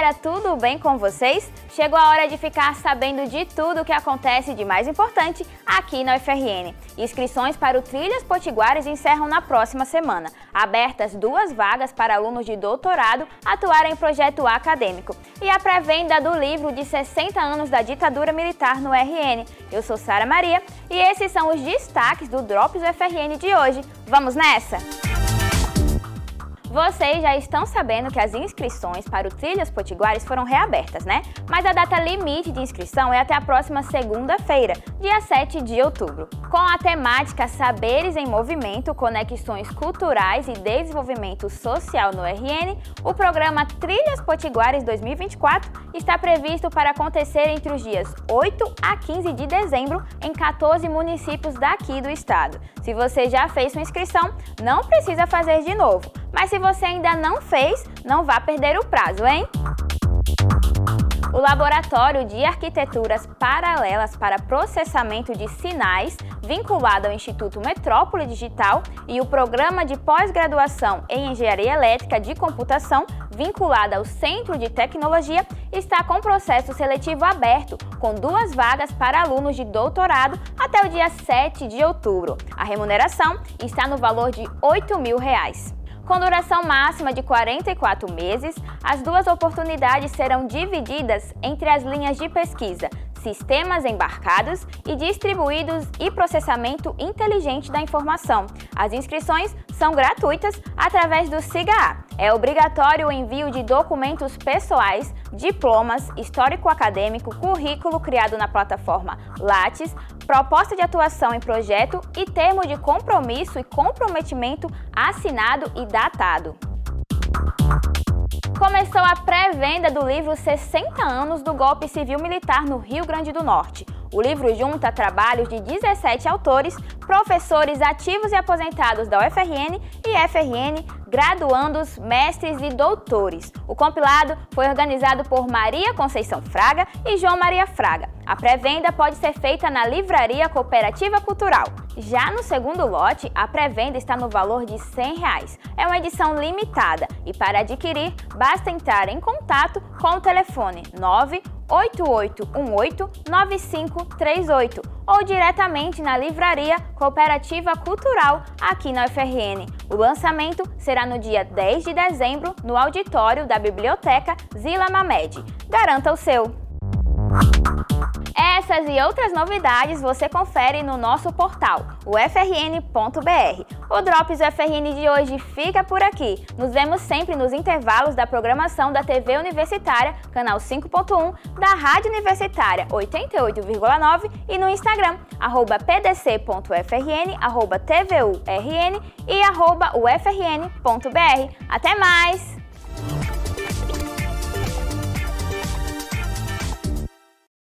galera, tudo bem com vocês? Chegou a hora de ficar sabendo de tudo o que acontece de mais importante aqui na UFRN. Inscrições para o Trilhas Potiguares encerram na próxima semana. Abertas 2 vagas para alunos de doutorado atuarem em projeto acadêmico. E a pré-venda do livro de 60 anos da ditadura militar no RN. Eu sou Sara Maria e esses são os destaques do Drops UFRN de hoje. Vamos nessa? Vocês já estão sabendo que as inscrições para o Trilhas Potiguares foram reabertas, né? Mas a data limite de inscrição é até a próxima segunda-feira, dia 7 de outubro. Com a temática Saberes em Movimento, Conexões Culturais e Desenvolvimento Social no RN, o programa Trilhas Potiguares 2024 está previsto para acontecer entre os dias 8 a 15 de dezembro em 14 municípios daqui do estado. Se você já fez sua inscrição, não precisa fazer de novo. Mas se você ainda não fez, não vá perder o prazo, hein? O Laboratório de Arquiteturas Paralelas para Processamento de Sinais, vinculado ao Instituto Metrópole Digital, e o Programa de Pós-Graduação em Engenharia Elétrica de Computação, vinculado ao Centro de Tecnologia, está com processo seletivo aberto, com 2 vagas para alunos de doutorado até o dia 7 de outubro. A remuneração está no valor de R$ 8.000. Com duração máxima de 44 meses, as 2 oportunidades serão divididas entre as linhas de pesquisa Sistemas Embarcados e Distribuídos e Processamento Inteligente da Informação. As inscrições são gratuitas através do SIGA-A. É obrigatório o envio de documentos pessoais, diplomas, histórico acadêmico, currículo criado na plataforma Lattes, proposta de atuação em projeto e termo de compromisso e comprometimento assinado e datado. Começou a pré-venda do livro 60 anos do golpe civil-militar no Rio Grande do Norte. O livro junta trabalhos de 17 autores, professores ativos e aposentados da UFRN e FRN, graduandos, mestres e doutores. O compilado foi organizado por Maria Conceição Fraga e João Maria Fraga. A pré-venda pode ser feita na Livraria Cooperativa Cultural. Já no segundo lote, a pré-venda está no valor de R$ 100. É uma edição limitada e para adquirir, basta entrar em contato com o telefone 988189538 ou diretamente na Livraria Cooperativa Cultural aqui na UFRN. O lançamento será no dia 10 de dezembro no auditório da Biblioteca Zila Mamed. Garanta o seu! Essas e outras novidades você confere no nosso portal, ufrn.br. O Drops UFRN de hoje fica por aqui. Nos vemos sempre nos intervalos da programação da TV Universitária, canal 5.1, da Rádio Universitária 88,9 e no Instagram, @pdc.ufrn, @tvurn e @ufrn.br. Até mais!